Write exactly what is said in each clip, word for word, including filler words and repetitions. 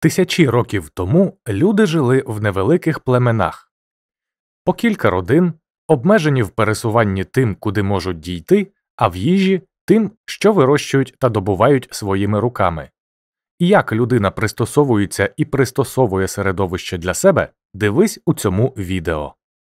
Тисячі років тому люди жили в невеликих племенах. По кілька родин, обмежені в пересуванні тим, куди можуть дійти, а в їжі – тим, що вирощують та добувають своїми руками. Як людина пристосовується і пристосовує середовище для себе – дивись у цьому відео.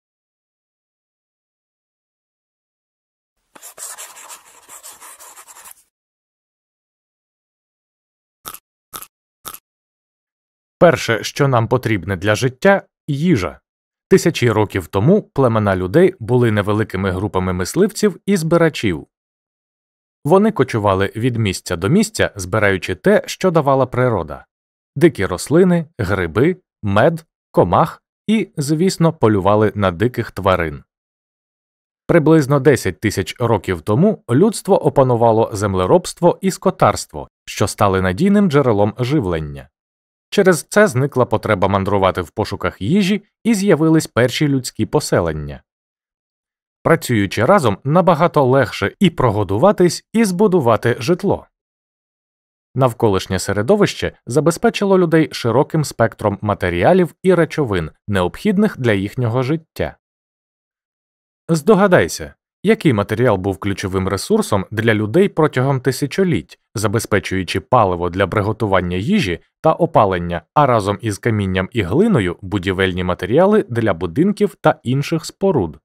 Перше, що нам потрібне для життя – їжа. Тисячі років тому племена людей були невеликими групами мисливців і збирачів. Вони кочували від місця до місця, збираючи те, що давала природа – дикі рослини, гриби, мед, комах і, звісно, полювали на диких тварин. Приблизно десять тисяч років тому людство опанувало землеробство і скотарство, що стали надійним джерелом живлення. Через це зникла потреба мандрувати в пошуках їжі і з'явились перші людські поселення. Працюючи разом, набагато легше і прогодуватись, і збудувати житло. Навколишнє середовище забезпечило людей широким спектром матеріалів і речовин, необхідних для їхнього життя. Здогадайся, який матеріал був ключовим ресурсом для людей протягом тисячоліть, забезпечуючи паливо для приготування їжі та опалення, а разом із камінням і глиною – будівельні матеріали для будинків та інших споруд.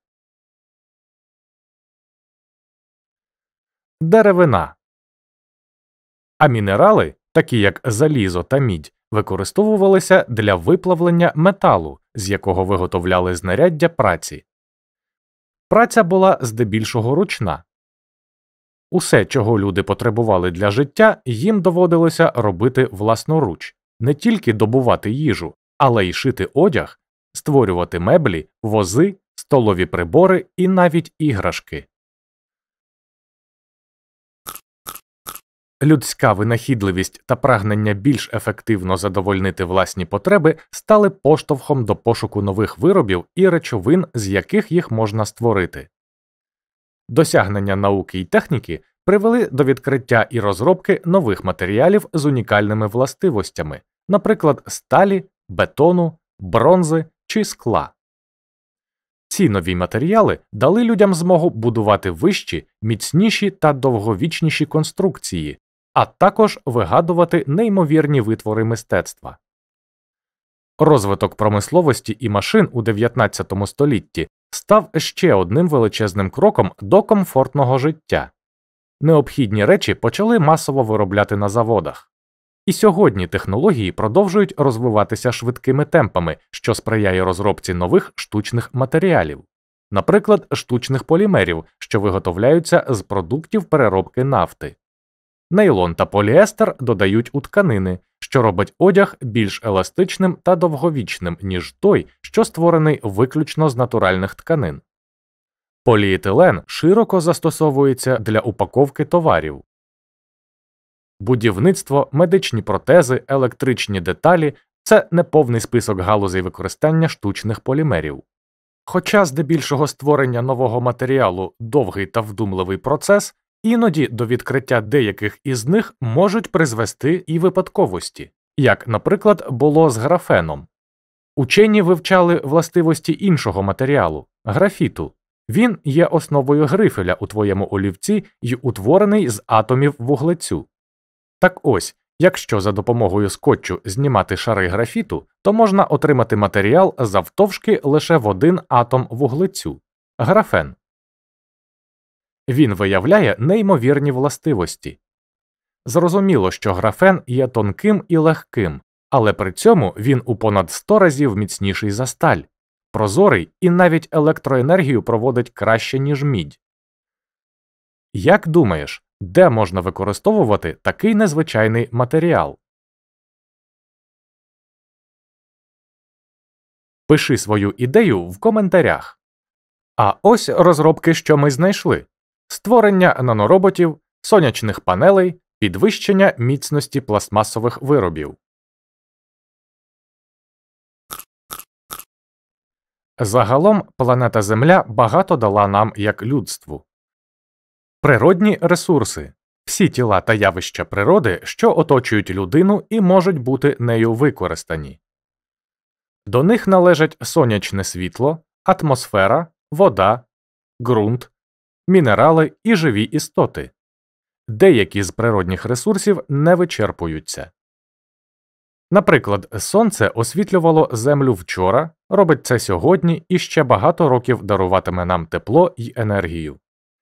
Деревина. А мінерали, такі як залізо та мідь, використовувалися для виплавлення металу, з якого виготовляли знаряддя праці. Праця була здебільшого ручна. Усе, чого люди потребували для життя, їм доводилося робити власноруч, не тільки добувати їжу, але й шити одяг, створювати меблі, вози, столові прибори і навіть іграшки. Людська винахідливість та прагнення більш ефективно задовольнити власні потреби стали поштовхом до пошуку нових виробів і речовин, з яких їх можна створити. Досягнення науки й техніки привели до відкриття і розробки нових матеріалів з унікальними властивостями, наприклад, сталі, бетону, бронзи чи скла. Ці нові матеріали дали людям змогу будувати вищі, міцніші та довговічніші конструкції, а також вигадувати неймовірні витвори мистецтва. Розвиток промисловості і машин у дев'ятнадцятому столітті став ще одним величезним кроком до комфортного життя. Необхідні речі почали масово виробляти на заводах. І сьогодні технології продовжують розвиватися швидкими темпами, що сприяє розробці нових штучних матеріалів, наприклад, штучних полімерів, що виготовляються з продуктів переробки нафти. Нейлон та поліестер додають у тканини, що робить одяг більш еластичним та довговічним, ніж той, що створений виключно з натуральних тканин. Поліетилен широко застосовується для упаковки товарів. Будівництво, медичні протези, електричні деталі – це неповний список галузей використання штучних полімерів. Хоча здебільшого створення нового матеріалу – довгий та вдумливий процес, іноді до відкриття деяких із них можуть призвести і випадковості, як, наприклад, було з графеном. Учені вивчали властивості іншого матеріалу – графіту. Він є основою грифеля у твоєму олівці й утворений з атомів вуглецю. Так ось, якщо за допомогою скотчу знімати шари графіту, то можна отримати матеріал завтовшки лише в один атом вуглецю – графен. Він виявляє неймовірні властивості. Зрозуміло, що графен є тонким і легким, але при цьому він у понад сто разів міцніший за сталь, прозорий і навіть електроенергію проводить краще, ніж мідь. Як думаєш, де можна використовувати такий незвичайний матеріал? Пиши свою ідею в коментарях. А ось розробки, що ми знайшли. Створення нанороботів, сонячних панелей, підвищення міцності пластмасових виробів. Загалом планета Земля багато дала нам як людству. Природні ресурси. всі тіла та явища природи, що оточують людину і можуть бути нею використані. До них належать сонячне світло, атмосфера, вода, ґрунт, мінерали і живі істоти. Деякі з природних ресурсів не вичерпуються. Наприклад, сонце освітлювало Землю вчора, робить це сьогодні і ще багато років даруватиме нам тепло й енергію.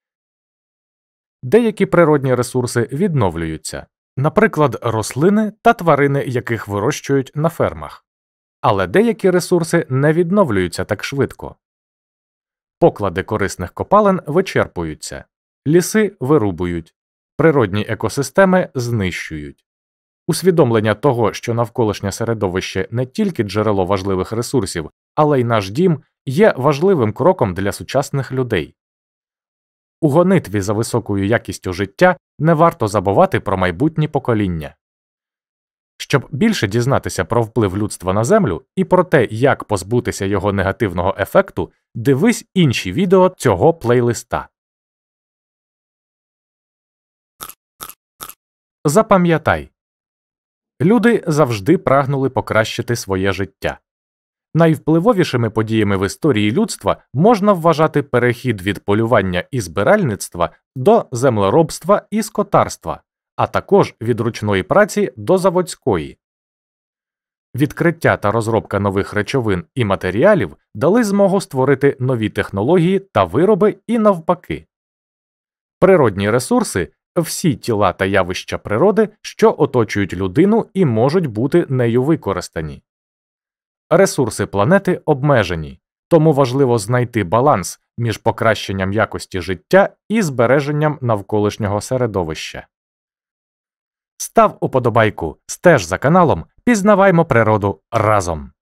Деякі природні ресурси відновлюються, наприклад, рослини та тварини, яких вирощують на фермах. Але деякі ресурси не відновлюються так швидко. Поклади корисних копалин вичерпуються, ліси вирубують, природні екосистеми знищують. Усвідомлення того, що навколишнє середовище не тільки джерело важливих ресурсів, але й наш дім, є важливим кроком для сучасних людей. У гонитві за високою якістю життя не варто забувати про майбутні покоління. Щоб більше дізнатися про вплив людства на Землю і про те, як позбутися його негативного ефекту, дивись інші відео цього плейлиста. Запам'ятай. Люди завжди прагнули покращити своє життя. Найвпливовішими подіями в історії людства можна вважати перехід від полювання і збиральництва до землеробства і скотарства, а також від ручної праці до заводської. Відкриття та розробка нових речовин і матеріалів дали змогу створити нові технології та вироби і навпаки. Природні ресурси – всі тіла та явища природи, що оточують людину і можуть бути нею використані. Ресурси планети обмежені, тому важливо знайти баланс між покращенням якості життя і збереженням навколишнього середовища. Став уподобайку, стеж за каналом, пізнаваймо природу разом!